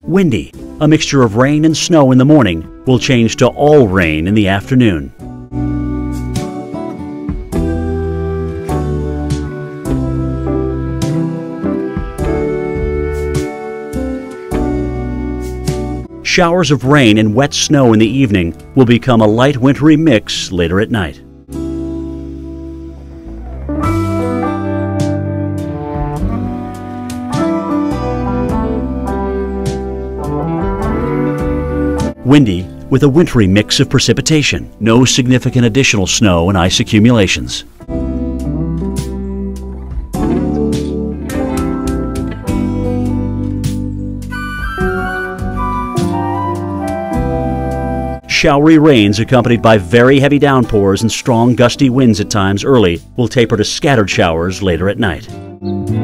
Windy. A mixture of rain and snow in the morning will change to all rain in the afternoon. Showers of rain and wet snow in the evening will become a light wintry mix later at night. Windy with a wintry mix of precipitation. No significant additional snow and ice accumulations. Showery rains accompanied by very heavy downpours and strong gusty winds at times early will taper to scattered showers later at night.